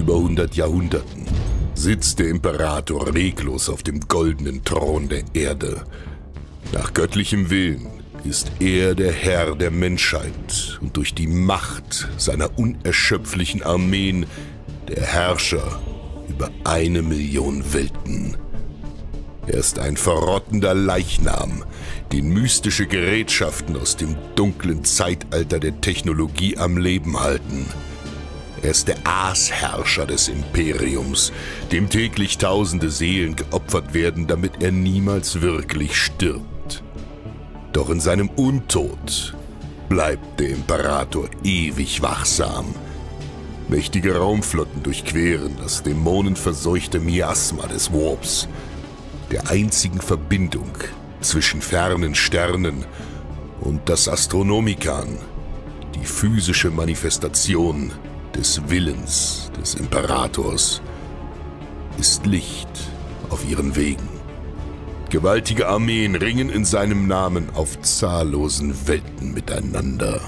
über 100 Jahrhunderten sitzt der Imperator reglos auf dem goldenen Thron der Erde. Nach göttlichem Willen ist er der Herr der Menschheit und durch die Macht seiner unerschöpflichen Armeen der Herrscher über 1 Million Welten. Er ist ein verrottender Leichnam, den mystische Gerätschaften aus dem dunklen Zeitalter der Technologie am Leben halten. Er ist der Aasherrscher des Imperiums, dem täglich tausende Seelen geopfert werden, damit er niemals wirklich stirbt. Doch in seinem Untod bleibt der Imperator ewig wachsam. Mächtige Raumflotten durchqueren das dämonenverseuchte Miasma des Warps, der einzigen Verbindung zwischen fernen Sternen und das Astronomikon, die physische Manifestation des Willens des Imperators, ist Licht auf ihren Wegen. Gewaltige Armeen ringen in seinem Namen auf zahllosen Welten miteinander.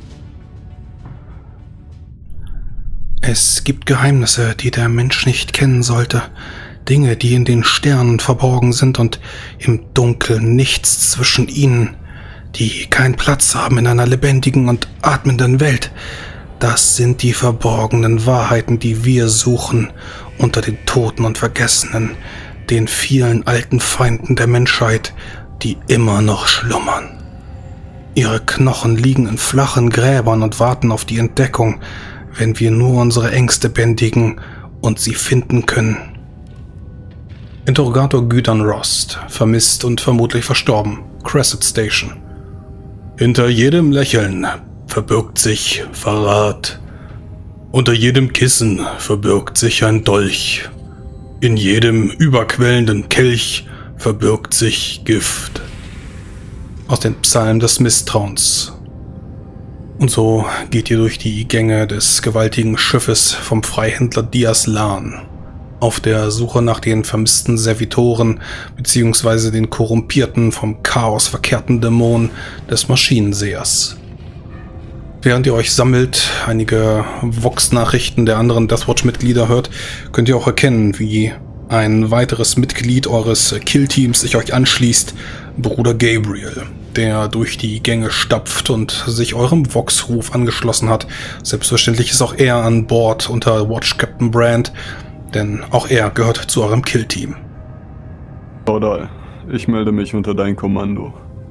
Es gibt Geheimnisse, die der Mensch nicht kennen sollte. Dinge, die in den Sternen verborgen sind und im Dunkeln nichts zwischen ihnen, die keinen Platz haben in einer lebendigen und atmenden Welt. Das sind die verborgenen Wahrheiten, die wir suchen unter den Toten und Vergessenen, den vielen alten Feinden der Menschheit, die immer noch schlummern. Ihre Knochen liegen in flachen Gräbern und warten auf die Entdeckung, wenn wir nur unsere Ängste bändigen und sie finden können. Interrogator Gydan Rost, vermisst und vermutlich verstorben, Crescent Station. Hinter jedem Lächeln verbirgt sich Verrat. Unter jedem Kissen verbirgt sich ein Dolch. In jedem überquellenden Kelch verbirgt sich Gift. Aus den Psalmen des Misstrauens. Und so geht ihr durch die Gänge des gewaltigen Schiffes vom Freihändler Dias Lan, auf der Suche nach den vermissten Servitoren bzw. den korrumpierten, vom Chaos verkehrten Dämonen des Maschinensehers. Während ihr euch sammelt, einige Vox-Nachrichten der anderen Deathwatch-Mitglieder hört, könnt ihr auch erkennen, wie ein weiteres Mitglied eures Killteams sich euch anschließt, Bruder Gabriel, der durch die Gänge stapft und sich eurem Vox-Ruf angeschlossen hat. Selbstverständlich ist auch er an Bord unter Watch Captain Brand, denn auch er gehört zu eurem Killteam. Caudal, ich melde mich unter dein Kommando.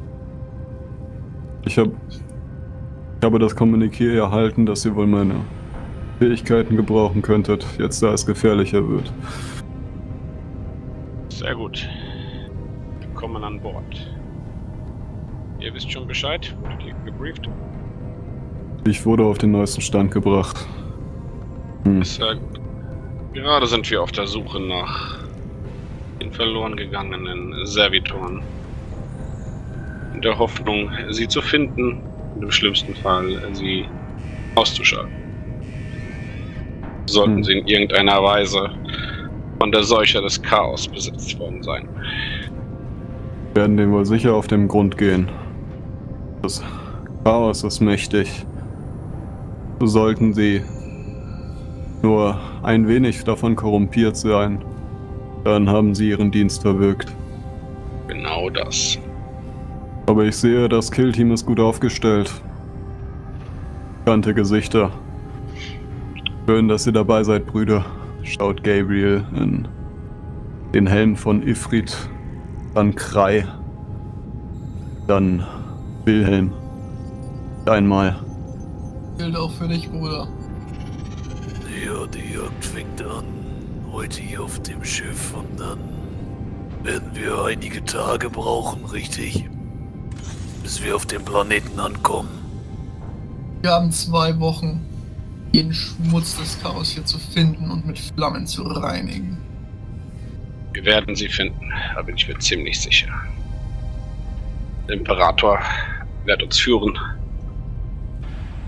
Ich habe das Kommuniqué erhalten, dass ihr wohl meine Fähigkeiten gebrauchen könntet, jetzt da es gefährlicher wird. Sehr gut. Willkommen an Bord. Ihr wisst schon Bescheid? Wurdet ihr gebrieft? Ich wurde auf den neuesten Stand gebracht. Gerade sind wir auf der Suche nach den verloren gegangenen Servitoren. In der Hoffnung, sie zu finden und im schlimmsten Fall sie auszuschalten. Sollten sie in irgendeiner Weise von der Seuche des Chaos besetzt worden sein. Wir werden dem wohl sicher auf den Grund gehen. Das Chaos ist mächtig. So sollten sie nur ein wenig davon korrumpiert sein, dann haben sie ihren Dienst verwirkt. Genau das. Aber ich sehe, das Killteam ist gut aufgestellt. Bekannte Gesichter. Schön, dass ihr dabei seid, Brüder. Schaut Gabriel in den Helm von Ifrit, dann Krei, dann Wilhelm. Einmal. Gilt auch für dich, Bruder. Ja, die Jagd fängt an. Heute hier auf dem Schiff und dann werden wir einige Tage brauchen, richtig? Bis wir auf dem Planeten ankommen. Wir haben 2 Wochen, den Schmutz des Chaos hier zu finden und mit Flammen zu reinigen. Wir werden sie finden, da bin ich mir ziemlich sicher. Der Imperator wird uns führen.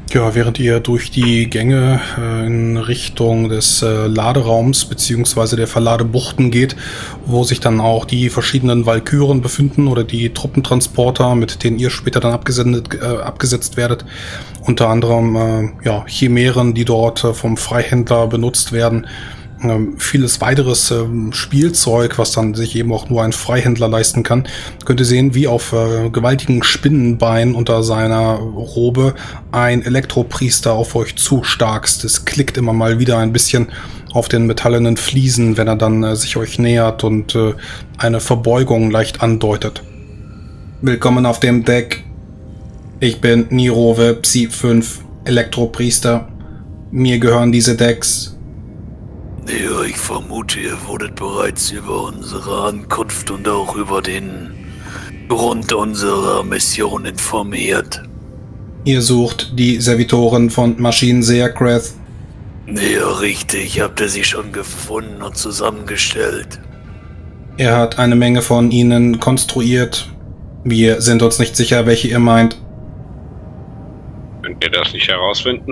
Ja, während ihr durch die Gänge in Richtung des Laderaums bzw. der Verladebuchten geht, wo sich dann auch die verschiedenen Walküren befinden oder die Truppentransporter, mit denen ihr später dann abgesetzt werdet. Unter anderem Chimären, die dort vom Freihändler benutzt werden. Vieles weiteres Spielzeug, was dann sich eben auch nur ein Freihändler leisten kann. Könnt ihr sehen, wie auf gewaltigen Spinnenbeinen unter seiner Robe ein Elektropriester auf euch zustarkst. Es klickt immer mal wieder ein bisschen auf den metallenen Fliesen, wenn er dann sich euch nähert und eine Verbeugung leicht andeutet. Willkommen auf dem Deck. Ich bin Nirove Psi 5, Elektropriester. Mir gehören diese Decks. Ja, ich vermute, ihr wurdet bereits über unsere Ankunft und auch über den Grund unserer Mission informiert. Ihr sucht die Servitoren von Maschinenseher Creth. Ja, richtig. Habt ihr sie schon gefunden und zusammengestellt? Er hat eine Menge von ihnen konstruiert. Wir sind uns nicht sicher, welche ihr meint. Könnt ihr das nicht herausfinden?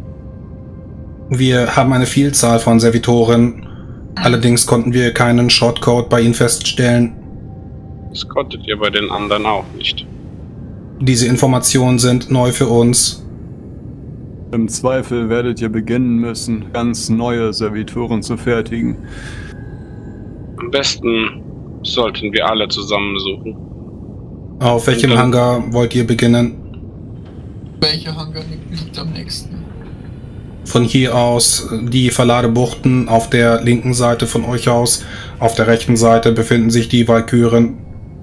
Wir haben eine Vielzahl von Servitoren. Allerdings konnten wir keinen Shortcode bei ihnen feststellen. Das konntet ihr bei den anderen auch nicht. Diese Informationen sind neu für uns. Im Zweifel werdet ihr beginnen müssen, ganz neue Servitoren zu fertigen. Am besten sollten wir alle zusammensuchen. Auf welchem Hangar wollt ihr beginnen? Welcher Hangar liegt am nächsten? Von hier aus die Verladebuchten auf der linken Seite von euch aus. Auf der rechten Seite befinden sich die Walküren.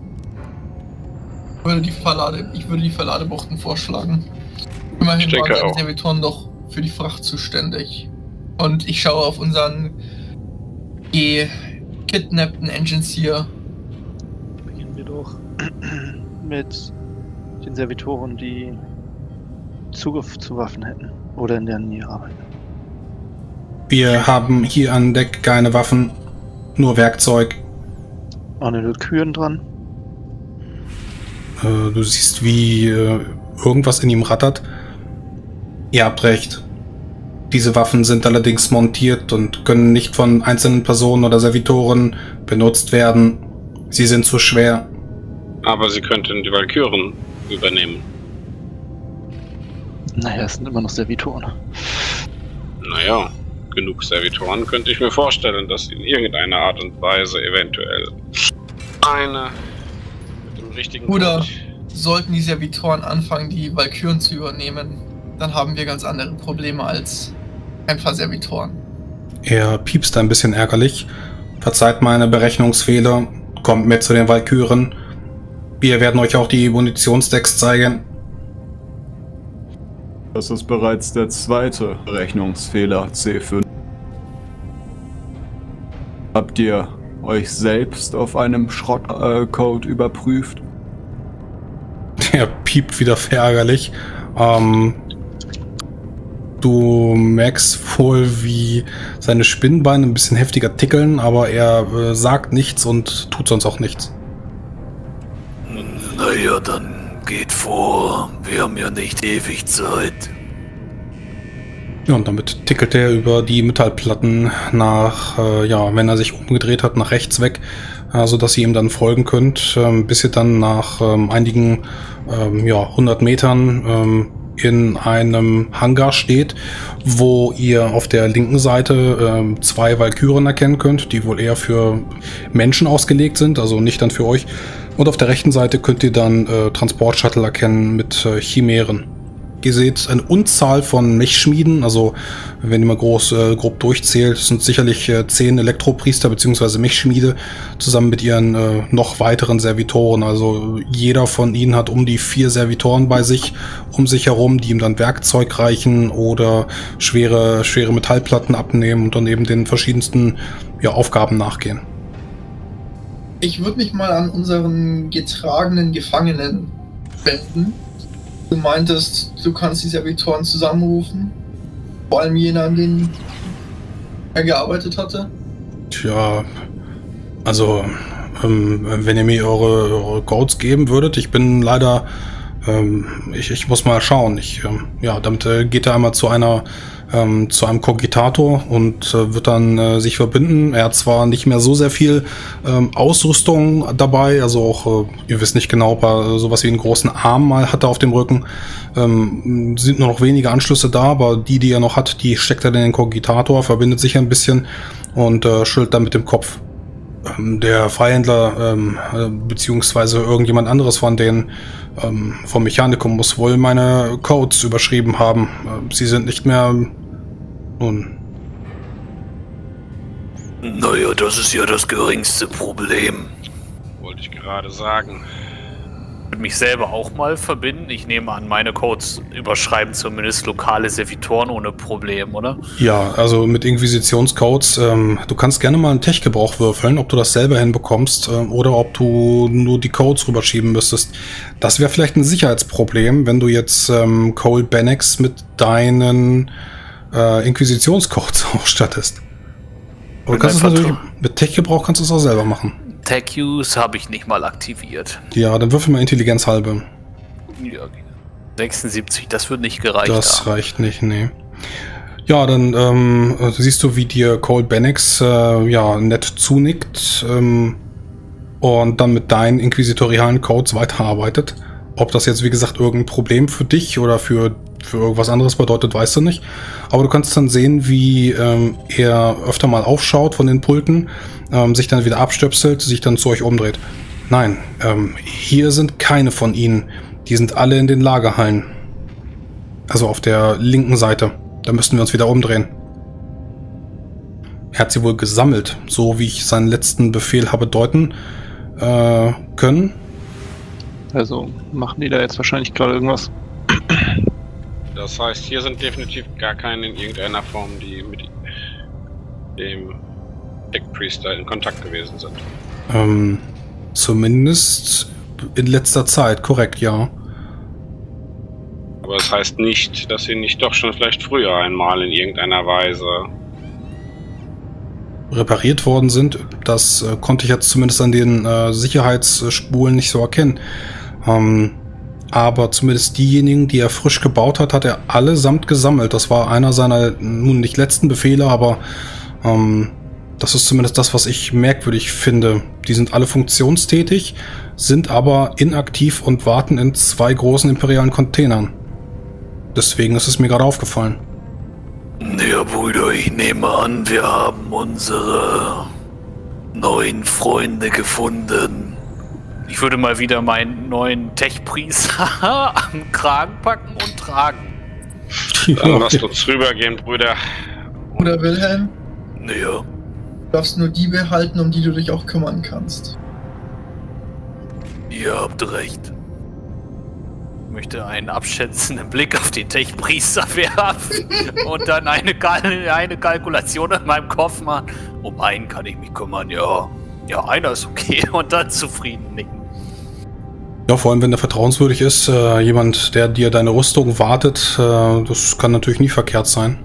Ich würde die Verladebuchten vorschlagen. Immerhin waren die Servitoren doch für die Fracht zuständig. Und ich schaue auf unseren gekidnappten Engines hier. Beginnen wir doch mit den Servitoren, die Zugriff zu Waffen hätten oder in der Nähe arbeiten. Wir haben hier an Deck keine Waffen, nur Werkzeug. Waren eine Kühen dran? Du siehst, wie irgendwas in ihm rattert. Ihr habt recht. Diese Waffen sind allerdings montiert und können nicht von einzelnen Personen oder Servitoren benutzt werden. Sie sind zu schwer. Aber sie könnten die Walküren übernehmen. Naja, es sind immer noch Servitoren. Naja, genug Servitoren könnte ich mir vorstellen, dass sie in irgendeiner Art und Weise eventuell eine mit dem richtigen Oder Grund. Sollten die Servitoren anfangen, die Walküren zu übernehmen, dann haben wir ganz andere Probleme als ein paar Servitoren. Er piepst ein bisschen ärgerlich. Verzeiht meine Berechnungsfehler. Kommt mit zu den Walküren. Wir werden euch auch die Munitionsdecks zeigen. Das ist bereits der zweite Berechnungsfehler, C5. Habt ihr euch selbst auf einem Schrottcode überprüft? Er piept wieder verärgerlich. Du merkst wohl, wie seine Spinnenbeine ein bisschen heftiger tickeln, aber er sagt nichts und tut sonst auch nichts. Naja, dann geht vor. Wir haben ja nicht ewig Zeit. Ja, und damit tickelt er über die Metallplatten nach, wenn er sich umgedreht hat, nach rechts weg, sodass ihr ihm dann folgen könnt, bis ihr dann nach einigen 100 Metern in einem Hangar steht, wo ihr auf der linken Seite zwei Walküren erkennen könnt, die wohl eher für Menschen ausgelegt sind, also nicht dann für euch. Und auf der rechten Seite könnt ihr dann Transportshuttle erkennen mit Chimären. Ihr seht eine Unzahl von Mechschmieden, also wenn ihr mal grob durchzählt, sind sicherlich 10 Elektropriester bzw. Mechschmiede zusammen mit ihren noch weiteren Servitoren. Also jeder von ihnen hat um die 4 Servitoren bei sich, um sich herum, die ihm dann Werkzeug reichen oder schwere Metallplatten abnehmen und dann eben den verschiedensten Aufgaben nachgehen. Ich würde mich mal an unseren getragenen Gefangenen wenden. Du meintest, du kannst die Servitoren zusammenrufen? Vor allem jene, an denen er gearbeitet hatte? Tja, also wenn ihr mir eure Codes geben würdet, ich bin leider Ich muss mal schauen. Damit geht er einmal zu einem Kogitator und wird dann sich verbinden. Er hat zwar nicht mehr so sehr viel Ausrüstung dabei, also auch, ihr wisst nicht genau, ob er sowas wie einen großen Arm mal hatte auf dem Rücken. Sind nur noch wenige Anschlüsse da, aber die er noch hat, die steckt er in den Kogitator, verbindet sich ein bisschen und schüttelt dann mit dem Kopf. Der Freihändler beziehungsweise irgendjemand anderes von denen vom Mechanikum muss wohl meine Codes überschrieben haben. Sie sind nicht mehr... Nun... Naja, das ist ja das geringste Problem. Wollte ich gerade sagen. Ich würde mich selber auch mal verbinden. Ich nehme an, meine Codes überschreiben zumindest lokale Servitoren ohne Problem, oder? Ja, also mit Inquisitionscodes, du kannst gerne mal einen Tech-Gebrauch würfeln, ob du das selber hinbekommst oder ob du nur die Codes rüberschieben müsstest. Das wäre vielleicht ein Sicherheitsproblem, wenn du jetzt Cole Bennex mit deinen Inquisitionscodes ausstattest. Aber du kannst es natürlich, mit Tech-Gebrauch kannst du es auch selber machen. Tech-Use habe ich nicht mal aktiviert. Ja, dann würfel mal Intelligenz halbe. Ja, 76, das wird nicht gereicht. Das reicht nicht, nee. Ja, dann siehst du, wie dir Cole Bennex nett zunickt und dann mit deinen inquisitorialen Codes weiterarbeitet. Ob das jetzt, wie gesagt, irgendein Problem für dich oder für irgendwas anderes bedeutet, weißt du nicht. Aber du kannst dann sehen, wie er öfter mal aufschaut von den Pulten, sich dann wieder abstöpselt, sich dann zu euch umdreht. Nein, hier sind keine von ihnen. Die sind alle in den Lagerhallen. Also auf der linken Seite. Da müssten wir uns wieder umdrehen. Er hat sie wohl gesammelt, so wie ich seinen letzten Befehl habe deuten können. Also machen die da jetzt wahrscheinlich gerade irgendwas. Das heißt, hier sind definitiv gar keine in irgendeiner Form, die mit dem Tech-Priester in Kontakt gewesen sind. Zumindest in letzter Zeit, korrekt, ja. Aber das heißt nicht, dass sie nicht doch schon vielleicht früher einmal in irgendeiner Weise repariert worden sind. Das konnte ich jetzt zumindest an den Sicherheitsspulen nicht so erkennen. Aber zumindest diejenigen, die er frisch gebaut hat, hat er allesamt gesammelt. Das war einer seiner, nun nicht letzten Befehle, aber das ist zumindest das, was ich merkwürdig finde. Die sind alle funktionstätig, sind aber inaktiv und warten in 2 großen imperialen Containern. Deswegen ist es mir gerade aufgefallen. Ja, Brüder, ich nehme an, wir haben unsere neuen Freunde gefunden. Ich würde mal wieder meinen neuen Tech-Priester am Kragen packen und tragen. Dann lasst uns rübergehen, Brüder. Bruder Wilhelm, Ja, du darfst nur die behalten, um die du dich auch kümmern kannst. ihr habt recht. Ich möchte einen abschätzenden Blick auf den Tech-Priester werfen und dann eine Kalkulation in meinem Kopf machen. Um einen kann ich mich kümmern, ja. Ja, einer ist okay und dann zufrieden nicken. Ja, vor allem wenn der vertrauenswürdig ist, jemand, der dir deine Rüstung wartet, das kann natürlich nie verkehrt sein.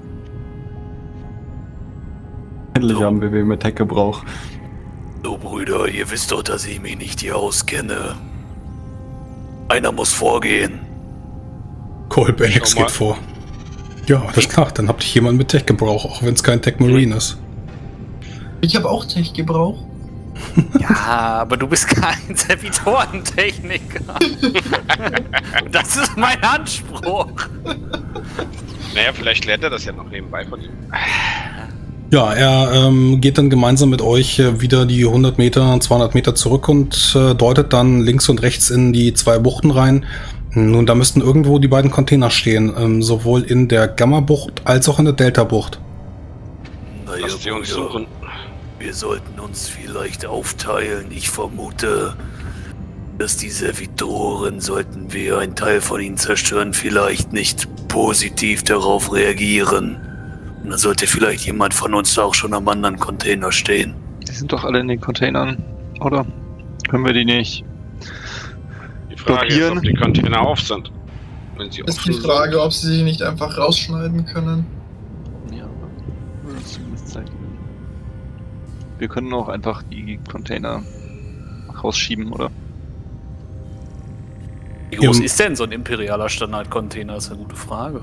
Endlich haben wir mit Tech-Gebrauch. So, Brüder, ihr wisst doch, dass ich mich nicht hier auskenne. Einer muss vorgehen. Cole Bennex geht vor. Ja, alles klar, dann habt ihr jemanden mit Tech-Gebrauch, auch wenn es kein Tech Marine ist. Ich habe auch Tech-Gebrauch. Ja, aber du bbist kein Servitorentechniker. Das ist mein Anspruch. Naja, vielleicht lernt er das ja noch nebenbei von ihm. Ja, er geht dann gemeinsam mit euch wieder die 100 Meter, 200 Meter zurück und deutet dann links und rechts in die 2 Buchten rein. Nun, da müssten irgendwo die beiden Container stehen, sowohl in der Gamma-Bucht als auch in der Delta-Bucht. Naja, Lasst sie uns Brüder, suchen. wir sollten uns vielleicht aufteilen. Ich vermute, dass die Servitoren, sollten wir einen Teil von ihnen zerstören, vielleicht nicht positiv darauf reagieren. Und dann sollte vielleicht jemand von uns auch schon am anderen Container stehen. Die sind doch alle in den Containern, oder? Können wir die nicht? Die Frage ist, ob die Container auf sind. Wenn sie Ist offen die Frage, ob sie sie nicht einfach rausschneiden können. Ja, würde uns zumindest Zeit geben. Wir können auch einfach die Container rausschieben, oder? Wie groß ist denn so ein imperialer Standardcontainer? Das ist eine gute Frage.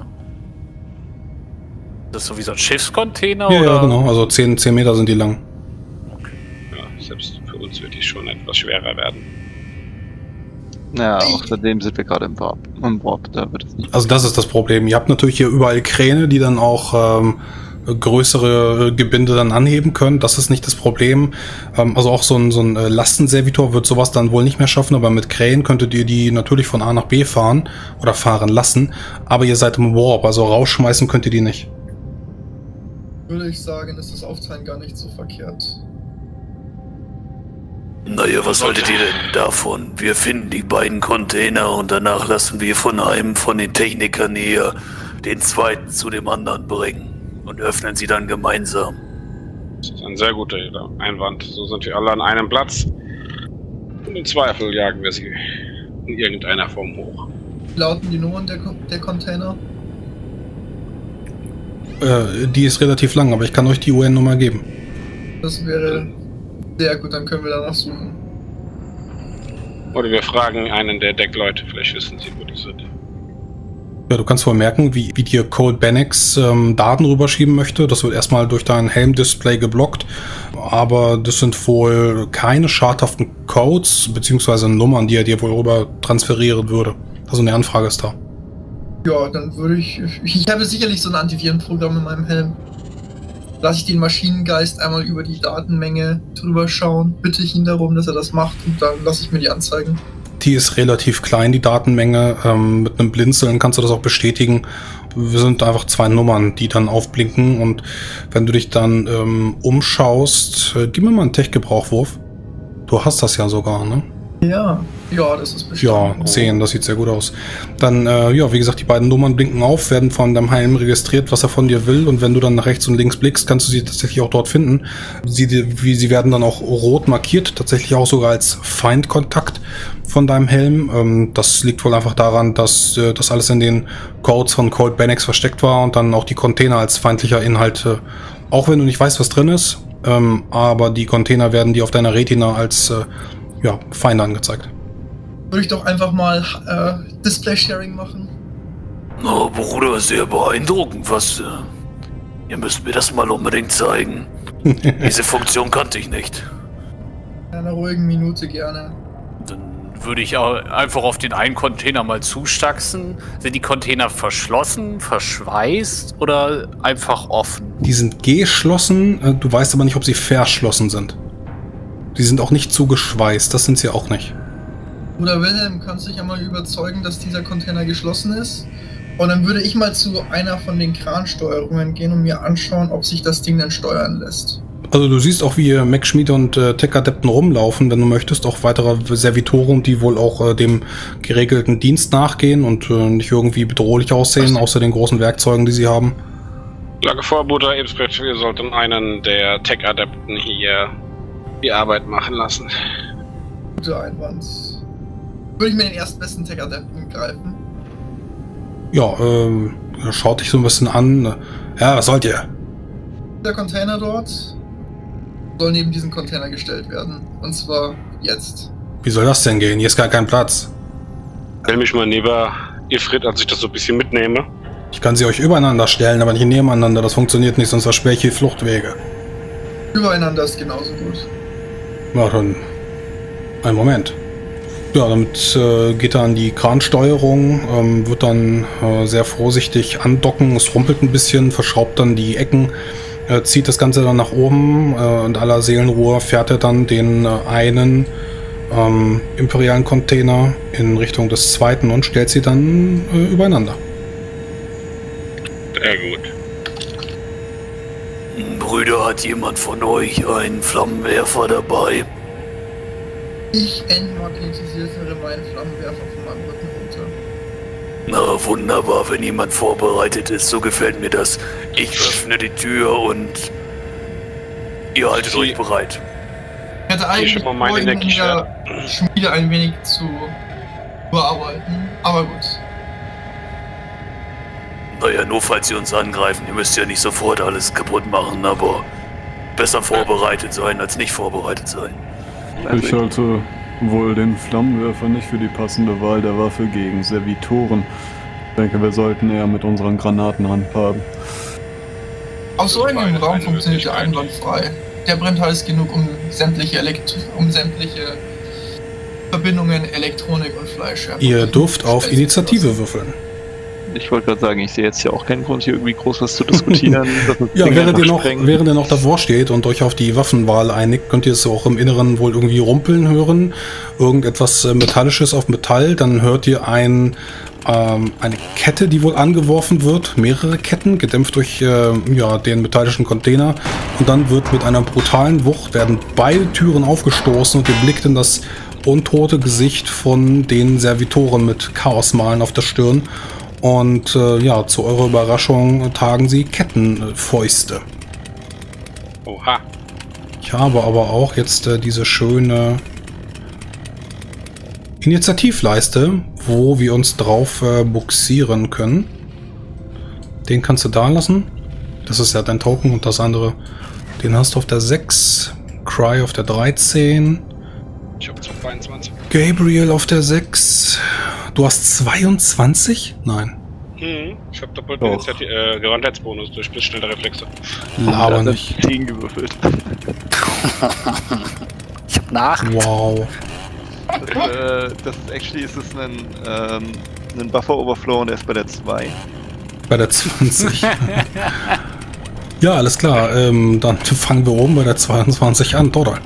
Ist das so wie so ein Schiffscontainer? Ja, oder? ja, genau. Also 10 Meter sind die lang. Ja, selbst für uns wird die schon etwas schwerer werden. Ja, außerdem sind wir gerade im Warp, da wird es nicht. Also das ist das Problem. Ihr habt natürlich hier überall Kräne, die dann auch größere Gebinde dann anheben können. Das ist nicht das Problem. Also auch so ein Lastenservitor wird sowas dann wohl nicht mehr schaffen, aber mit Kränen könntet ihr die natürlich von A nach B fahren oder fahren lassen. Aber ihr seid im Warp, also rausschmeißen könnt ihr die nicht. Würde ich sagen, ist das Aufteilen gar nicht so verkehrt. Naja, was haltet ihr denn davon? Wir finden die beiden Container und danach lassen wir von einem von den Technikern hier den zweiten zu dem anderen bringen und öffnen sie dann gemeinsam. Das ist ein sehr guter Einwand. So sind wir alle an einem Platz. Und im Zweifel jagen wir sie in irgendeiner Form hoch. Wie lauten die Nummern der Container? Die ist relativ lang, aber ich kann euch die UN-Nummer geben. Das wäre sehr gut, dann können wir danach suchen. Oder wir fragen einen der Deckleute, vielleicht wissen sie, wo die sind. Ja, du kannst wohl merken, wie dir Colt Bannex Daten rüberschieben möchte. Das wird erstmal durch dein Helm-Display geblockt. Aber das sind wohl keine schadhaften Codes, beziehungsweise Nummern, die er dir wohl rüber transferieren würde. Also eine Anfrage ist da. Ja, dann würde ich habe sicherlich so ein Antivirenprogramm in meinem Helm. Lasse ich den Maschinengeist einmal über die Datenmenge drüber schauen, bitte ich ihn darum, dass er das macht und dann lasse ich mir die anzeigen. Die ist relativ klein, die Datenmenge. Mit einem Blinzeln kannst du das auch bestätigen. Wir sind einfach 2 Nummern, die dann aufblinken und wenn du dich dann umschaust, gib mir mal einen Tech-Gebrauchwurf. Du hast das ja sogar, ne? Ja, das ist bestimmt. Ja, 10, das sieht sehr gut aus. Dann, ja, wie gesagt, die beiden Nummern blinken auf, werden von deinem Helm registriert, was er von dir will. Und wenn du dann nach rechts und links blickst, kannst du sie tatsächlich auch dort finden. Sie werden dann auch rot markiert, tatsächlich auch sogar als Feindkontakt von deinem Helm. Das liegt wohl einfach daran, dass das alles in den Codes von Colt Bannex versteckt war und dann auch die Container als feindlicher Inhalt, auch wenn du nicht weißt, was drin ist, aber die Container werden dir auf deiner Retina als Feinde angezeigt. Würde ich doch einfach mal Display-Sharing machen. Oh, Bruder, sehr beeindruckend, was... ihr müsst mir das mal unbedingt zeigen. Diese Funktion kannte ich nicht. In einer ruhigen Minute gerne. Dann würde ich auch einfach auf den einen Container mal zustaxen. Sind die Container verschlossen, verschweißt oder einfach offen? Die sind geschlossen, du weißt aber nicht, ob sie verschlossen sind. Die sind auch nicht zugeschweißt, das sind sie auch nicht. Bruder Wilhelm, kannst du dich einmal überzeugen, dass dieser Container geschlossen ist? Und dann würde ich mal zu einer von den Kransteuerungen gehen und mir anschauen, ob sich das Ding dann steuern lässt. Also du siehst auch, wie Mech-Schmiede und Tech-Adepten rumlaufen, wenn du möchtest, auch weitere Servitoren, die wohl auch dem geregelten Dienst nachgehen und nicht irgendwie bedrohlich aussehen, außer den großen Werkzeugen, die sie haben. Lage vor, Bruder Ebsbrett, wir sollten einen der Tech-Adepten hier die Arbeit machen lassen. Guter Einwand. Würde ich mir den erstbesten Tech-Adepten greifen? Ja, schaut dich so ein bisschen an. Ja, was sollt ihr? Der Container dort soll neben diesen Container gestellt werden. Und zwar jetzt. Wie soll das denn gehen? Hier ist gar kein Platz. Stell mich mal neben Ifrit, als ich das so ein bisschen mitnehme. Ich kann sie euch übereinander stellen, aber nicht nebeneinander. Das funktioniert nicht, sonst versperre ich hier Fluchtwege. Übereinander ist genauso gut. Na dann, einen Moment. Ja, damit geht er an die Kransteuerung, wird dann sehr vorsichtig andocken, es rumpelt ein bisschen, verschraubt dann die Ecken, zieht das Ganze dann nach oben und aller Seelenruhe fährt er dann den einen imperialen Container in Richtung des zweiten und stellt sie dann übereinander. Sehr gut. Brüder, hat jemand von euch einen Flammenwerfer dabei? Ich entmagnetisiere meinen Flammenwerfer von meinem Rücken runter. Na wunderbar, wenn jemand vorbereitet ist, so gefällt mir das. Ich öffne die Tür und ihr haltet euch bereit. Ich hätte eigentlich vorhin in der Schmiede ein wenig zu bearbeiten, aber gut. Naja, nur falls sie uns angreifen, ihr müsst ja nicht sofort alles kaputt machen, aber besser vorbereitet sein als nicht vorbereitet sein. Ich halte wohl den Flammenwerfer nicht für die passende Wahl der Waffe gegen Servitoren. Ich denke, wir sollten eher mit unseren Granaten handhaben. Aus so einem Raum funktioniert der einwandfrei. Der brennt heiß genug, um sämtliche Verbindungen, Elektronik und Fleisch. Ihr dürft auf Initiative würfeln. Ich wollte gerade sagen, ich sehe jetzt ja auch keinen Grund, hier irgendwie groß was zu diskutieren. Ja, während ihr noch davor steht und euch auf die Waffenwahl einigt, könnt ihr es auch im Inneren wohl irgendwie rumpeln hören. Irgendetwas Metallisches auf Metall. Dann hört ihr eine Kette, die wohl angeworfen wird. Mehrere Ketten, gedämpft durch den metallischen Container. Und dann wird mit einer brutalen Wucht werden beide Türen aufgestoßen und ihr blickt in das untote Gesicht von den Servitoren mit Chaosmalen auf der Stirn. Und zu eurer Überraschung tragen sie Kettenfäuste. Oha. Ich habe aber auch jetzt diese schöne Initiativleiste, wo wir uns drauf buxieren können. Den kannst du da lassen. Das ist ja dein Token und das andere. Den hast du auf der 6. Cry auf der 13. Ich habe 22. Gabriel auf der 6. Du hast 22? Nein. Ich habe doppelten Gewandheitsbonus durch blitzschnelle Reflexe. Laber nicht. 10 gewürfelt. Ich hab nach. Wow. Das ist actually ein Buffer Overflow und er ist bei der 2. Bei der 20. Ja, alles klar. Dann fangen wir oben bei der 22 an. Dodal.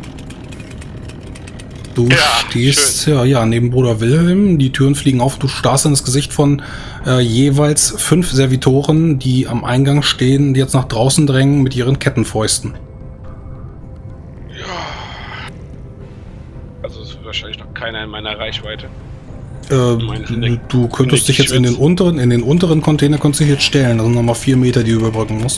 Du stehst neben Bruder Wilhelm, die Türen fliegen auf, du starrst in das Gesicht von jeweils 5 Servitoren, die am Eingang stehen, die jetzt nach draußen drängen mit ihren Kettenfäusten. Ja. Also ist wahrscheinlich noch keiner in meiner Reichweite. Du könntest dich jetzt in den unteren Container könntest du dich jetzt stellen, das sind nochmal 4 Meter, die du überbrücken musst.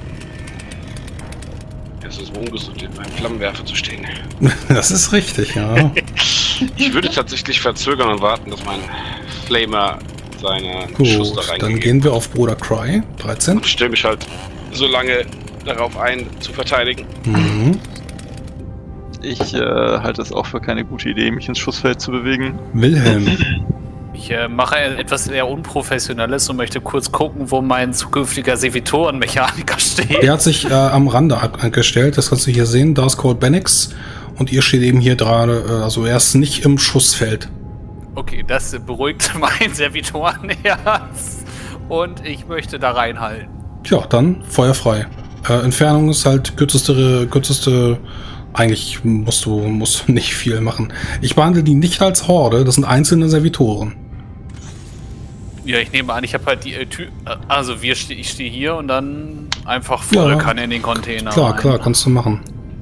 Es ist ungesund, in meinem Flammenwerfer zu stehen. Das ist richtig, ja. Ich würde tatsächlich verzögern und warten, dass mein Flamer seine Schuss da reingeht. Dann gehen wir auf Bruder Cry, 13. Und stelle mich halt so lange darauf ein, zu verteidigen. Mhm. Ich halte es auch für keine gute Idee, mich ins Schussfeld zu bewegen. Wilhelm. Ich mache etwas sehr Unprofessionelles und möchte kurz gucken, wo mein zukünftiger Servitorenmechaniker steht. Der hat sich am Rande angestellt, das kannst du hier sehen. Da ist Cold Benix und ihr steht eben hier gerade, also er ist nicht im Schussfeld. Okay, das beruhigt mein Servitorenherz und ich möchte da reinhalten. Tja, dann feuerfrei. Entfernung ist halt kürzeste. Eigentlich musst du nicht viel machen. Ich behandle die nicht als Horde, das sind einzelne Servitoren. Ja, ich nehme an, ich habe halt die Tür. Also ich stehe hier und dann einfach volle Kanne in den Container. Klar, kannst du machen.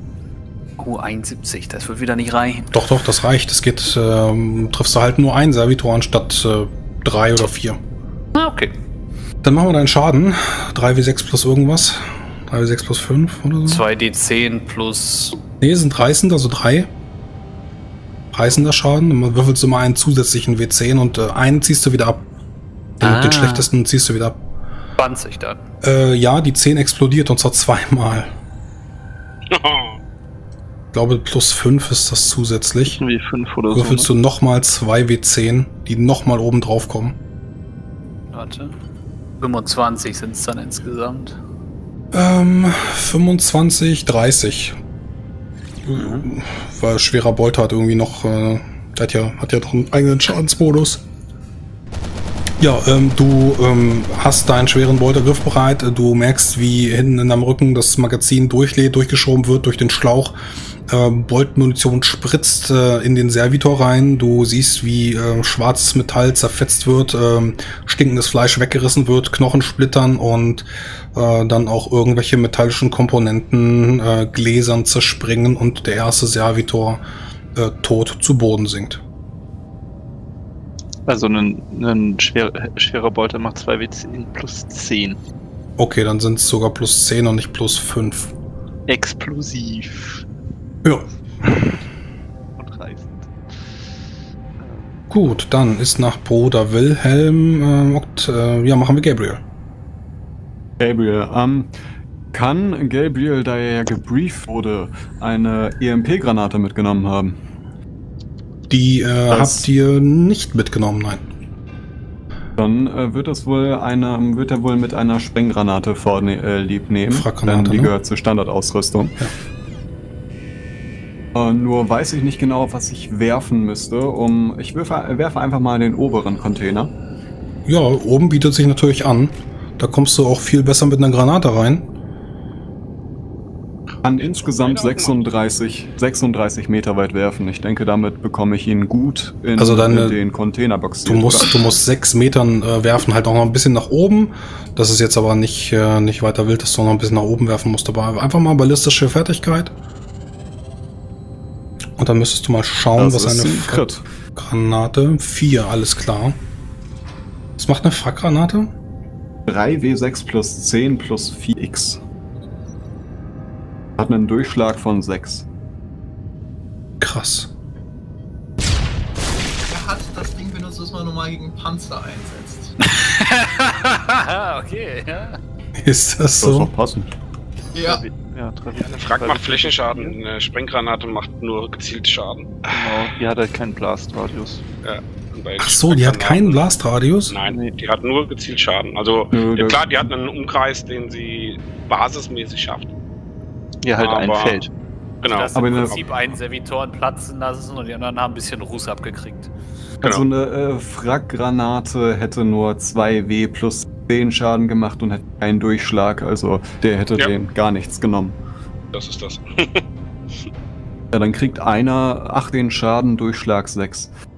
Q71, das wird wieder nicht reichen. Doch, das reicht. Es geht, triffst du halt nur einen Servitor anstatt 3 oder 4. Ah, okay. Dann machen wir deinen Schaden. 3W6 plus irgendwas. 3W6 plus 5 oder so. 2D10 plus... Nee, sind reißend, also 3. Reißender Schaden. Und dann würfelst du mal einen zusätzlichen W10 und einen ziehst du wieder ab. Den schlechtesten ziehst du wieder ab. 20 dann. Ja, die 10 explodiert und zwar zweimal. Ich glaube, plus 5 ist das zusätzlich. Wie 5 oder so. Würfelst du nochmal 2 W10, die nochmal oben drauf kommen. Warte. 25 sind es dann insgesamt. 25, 30. Weil schwerer Bolter hat irgendwie noch, der hat ja noch einen eigenen Schadensbonus. Ja, du hast deinen schweren Bolter griffbereit. Du merkst, wie hinten in deinem Rücken das Magazin durchgeschoben wird durch den Schlauch. Boltmunition spritzt in den Servitor rein. Du siehst, wie schwarzes Metall zerfetzt wird, stinkendes Fleisch weggerissen wird, Knochen splittern und dann auch irgendwelche metallischen Komponenten gläsern zerspringen und der erste Servitor tot zu Boden sinkt. Also ein schwerer Bolter macht 2W10 plus 10. Okay, dann sind es sogar plus 10 und nicht plus 5. Explosiv. Ja. Und reißend. Gut, dann ist nach Bruder Wilhelm, machen wir Gabriel. Gabriel, kann Gabriel, da er ja gebrieft wurde, eine EMP-Granate mitgenommen haben? Die habt ihr nicht mitgenommen, nein. Dann wird er wohl mit einer Sprenggranate lieb nehmen. Fraggranate, denn die ne? gehört zur Standardausrüstung. Ja. Nur weiß ich nicht genau, was ich werfen müsste. Ich werfe einfach mal den oberen Container. Ja, oben bietet sich natürlich an. Da kommst du auch viel besser mit einer Granate rein. Kann insgesamt 36 Meter weit werfen. Ich denke, damit bekomme ich ihn gut in den Containerbox. Du musst 6 Metern werfen, halt auch noch ein bisschen nach oben. Das ist jetzt aber nicht weiter wild, dass du noch ein bisschen nach oben werfen musst. Aber einfach mal ballistische Fertigkeit. Und dann müsstest du mal schauen, was eine Fraggranate... 4, alles klar. Was macht eine Fraggranate? 3W6 plus 10 plus 4x. Hat einen Durchschlag von 6. Krass. Er hat das Ding benutzt, das man normal gegen Panzer einsetzt. Okay, ja. Ist das Das ist so? doch passend. Ja, Eine Frag macht Flächenschaden, eine Sprenggranate macht nur gezielt Schaden. Genau, die hat halt keinen Blastradius. Ja, und bei Ach so, die hat keinen Blastradius? Nein, Nee. die hat nur gezielt Schaden. Also, ja, klar, die hat einen Umkreis, den sie basismäßig schafft. Ja, halt ein Aber- Feld. Genau. Dass Aber im eine- Prinzip einen Servitoren platzen lassen und die anderen haben ein bisschen Ruß abgekriegt. Also eine Fraggranate hätte nur 2W plus 10 Schaden gemacht und hätte keinen Durchschlag. Also der hätte den gar nichts genommen. Das ist das. Ja, dann kriegt einer 8 den Schaden, Durchschlag 6.